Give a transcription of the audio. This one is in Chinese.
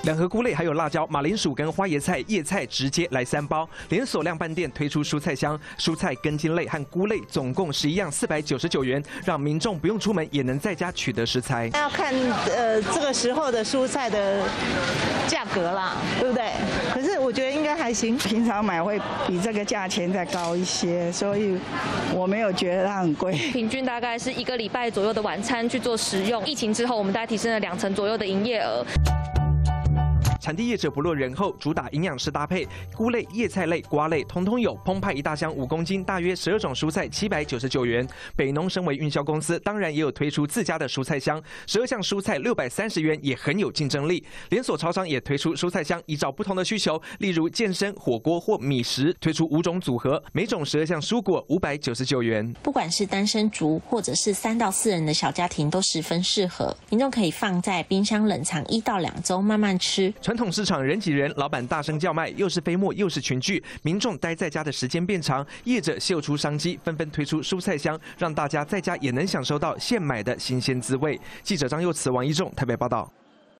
两盒菇类还有辣椒、马铃薯跟花椰菜、叶菜直接来3包。连锁量贩店推出蔬菜箱，蔬菜、根茎类和菇类总共11样，499元，让民众不用出门也能在家取得食材。 要看这个时候的蔬菜的价格啦，对不对？可是我觉得应该还行， 平常买会比这个价钱再高一些，所以我没有觉得它很贵。 平均大概是1个礼拜左右的晚餐去做食用。疫情之后，我们大概提升了2成左右的营业额。 产地业者不落人后，主打营养师搭配，菇类、叶菜类、瓜类通通有。澎湃1大箱5公斤，大约12种蔬菜，799元。北农身为运销公司，当然也有推出自家的蔬菜箱，12项蔬菜630元，也很有竞争力。连锁超商也推出蔬菜箱，依照不同的需求，例如健身、火锅或米食，推出5种组合，每种12项蔬果599元。 不管是单身族或者是3到4人的小家庭，都十分适合。民众可以放在冰箱冷藏1到2周，慢慢吃。 传统市场人挤人，老板大声叫卖，又是飞沫又是群聚，民众待在家的时间变长，业者嗅出商机，纷纷推出蔬菜箱，让大家在家也能享受到现买的新鲜滋味。记者张佑慈、王一仲台北报道。